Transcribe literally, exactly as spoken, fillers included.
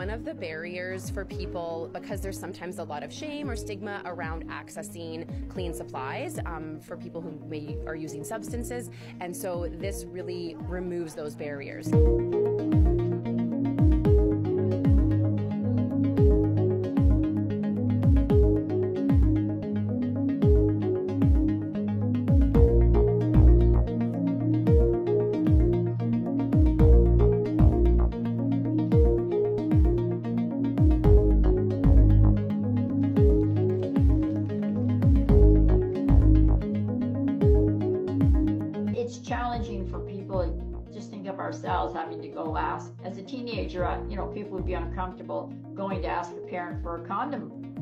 one of the barriers for people, because there's sometimes a lot of shame or stigma around accessing clean supplies um, for people who may are using substances, and so this really removes those barriers. It's challenging for people. Just think of ourselves having to go ask. As a teenager, you know, people would be uncomfortable going to ask a parent for a condom